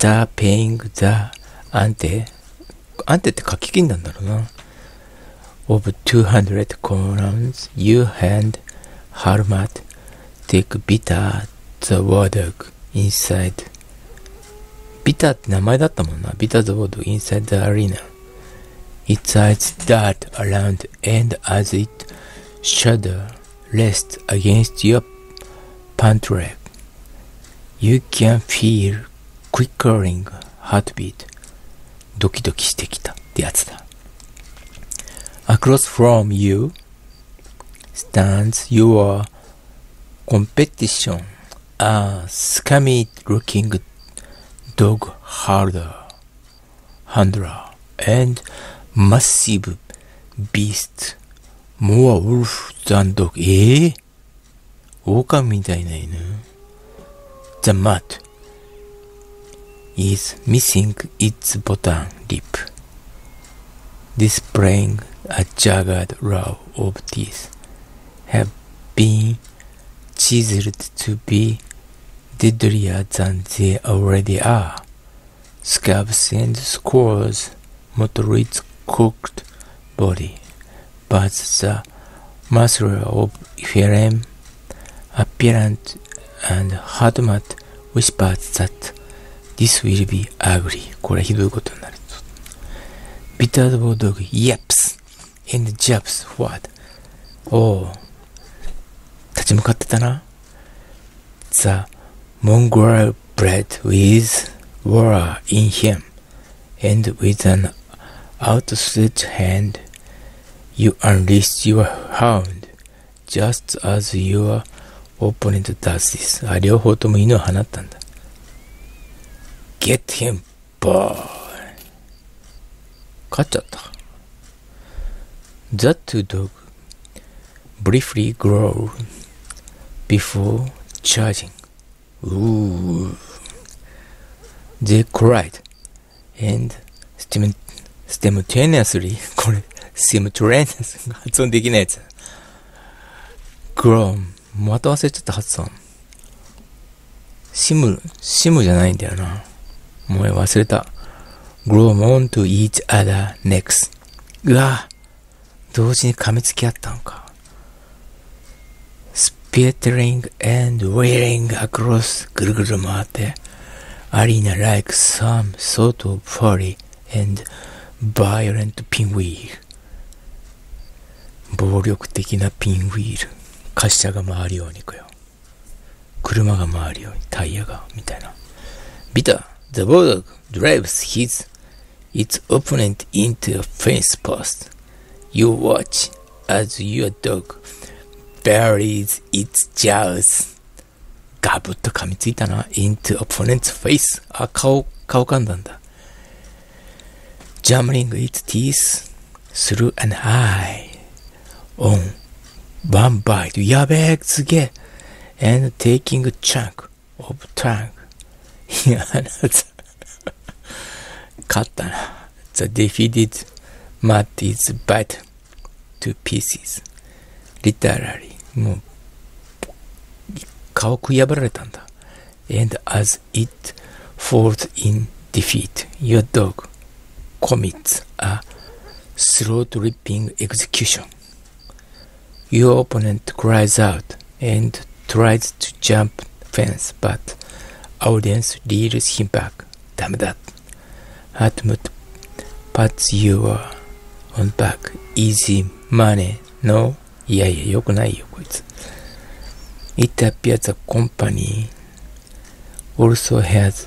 after paying the ante って書き金なんだろうな。of 200 crowns, you hand Harmat take Bita the Warthog inside. Bita って名前だったもんな。Bita the Warthog inside the arena. Its eyes dart around and as it shudder rests against your pant leg, you can feel quickening heartbeat. ドキドキしてきたってやつだ。Across from you stands your competition, a scummy looking dog handler and massive beast, more wolf than dog. 狼みたいな犬。The mat is missing its bottom lip, displaying a jagged row of teeth, have been chiseled to be deadlier than they already are. Scabs and scores mottle its cooked body, but the master of Phelim, apparent and Harmat, whispers that this will be ugly. これひどいことになる。Bitter the bulldog yaps and jabs forward. おう、立ち向かってたな。The mongrel bred with war in him, and with an outstretched hand, you unleash your hound, just as your opponent does this. 両方とも犬を放ったんだ。Get him, boy. 勝っちゃった。The two dogs briefly growl before charging. Ooh. They cried and simultaneously これ simultaneous 発音できないやつ。growl また忘れちゃった発音。シムじゃないんだよな。もう忘れた。grow on to each other necks. うわ、同時に噛みつき合ったのか。Spittering and wailing across ぐるぐる回って、arena like some sort of furry and violent pinwheel. 暴力的なピンウィール。滑車が回るように行くよ。車が回るように、タイヤが、みたいな。Bitter, the bulldog drives its opponent into a fence post. You watch as your dog buries its jaws. ガブッと噛みついたな。into opponent's face. あ、顔噛んだんだ。Jamming its teeth through an eye. On one bite. やべえ、すげえ。and taking a chunk of tongue. いや、勝ったな。The defeated mat is bite to pieces. Literally. もう、顔食い破られたんだ。And as it falls in defeat, your dog commits a throat-ripping execution. Your opponent cries out and tries to jump fence, but audience reels him back. ダメだ。Harmat pats you on back. Easy money, no? いやいや、よくないよ、こいつ。It appears the company also has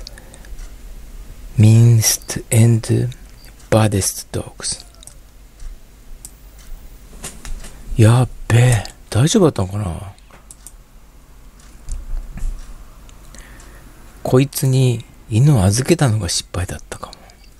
meanest and baddest dogs. やっべえ、大丈夫だったのかな。こいつに犬を預けたのが失敗だったかも。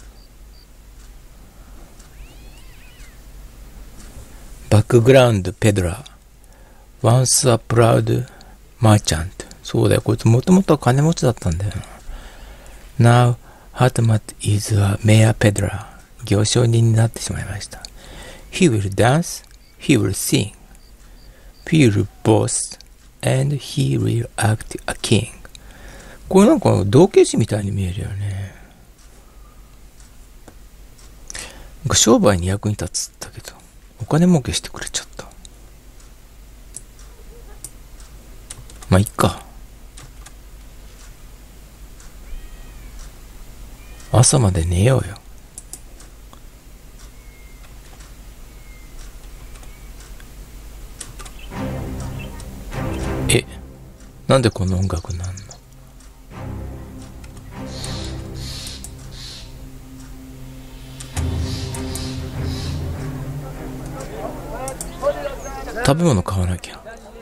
バックグラウンドペドラー once a proud merchant. そうだよ、こいつもともとは金持ちだったんだよな。Now Harmat is a mere peddler. 行商人になってしまいました。He will dance, he will sing, he will boast, and he will act a king. これなんか道化師みたいに見えるよね。 なんか商売に役に立つんだけど、お金儲けしてくれちゃった。まあ、いっか。朝まで寝ようよ。なんでこの音楽なんの？食べ物買わなきゃ。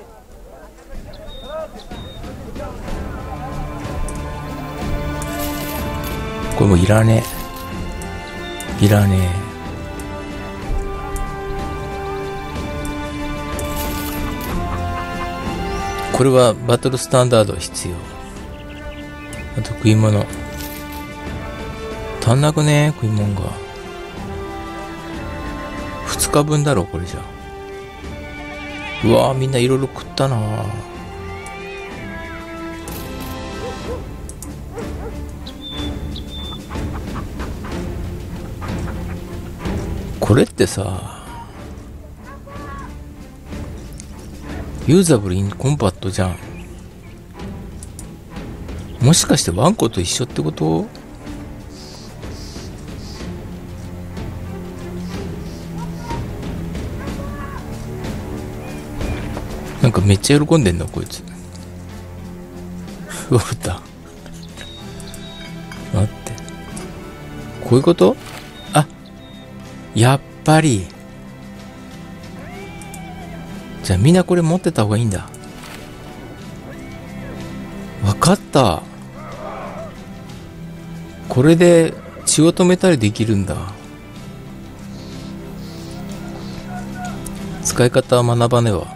これもういらねえ。いらねえ。これはバトルスタンダード必要。あと食い物。足んなくね？食い物が。2日分だろ、これじゃ。うわぁ、みんないろいろ食ったなぁ。これってさ、ユーザブルインコンパクトじゃん。もしかしてワンコと一緒ってこと？なんかめっちゃ喜んでんのこいつ。わかった。待って。こういうこと？あ、やっぱり。じゃあみんなこれ持ってた方がいいんだ。わかった。これで血を止めたりできるんだ。使い方は学ばねば。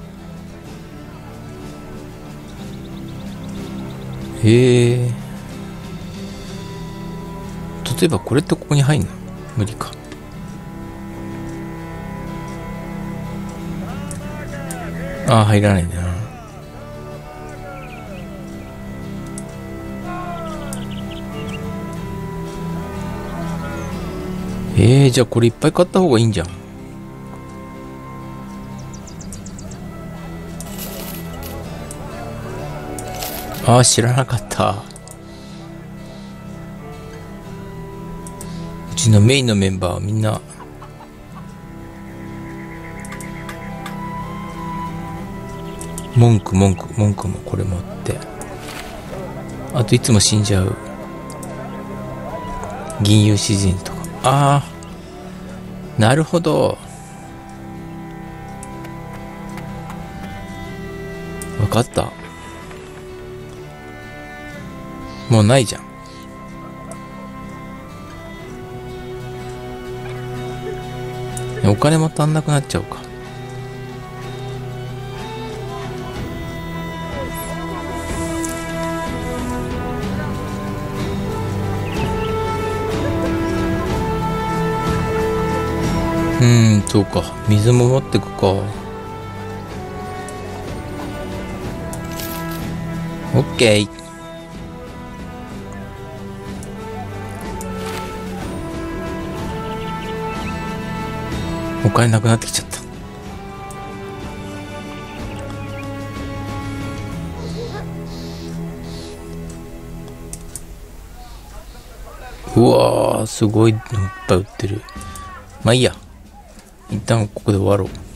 へえ。例えばこれってここに入んの？無理か。ああ、入らないんだな。じゃあこれいっぱい買った方がいいんじゃん。ああ、知らなかった。うちのメインのメンバーはみんな文句もこれ持って、あといつも死んじゃう銀融詩人とか。ああ、なるほど、わかった。もうないじゃん。お金も足んなくなっちゃうか。そうか。水も持ってくか。オッケー。お金なくなってきちゃった。うわー、すごいのいっぱい売ってる。まあいいや。一旦ここで終わろう。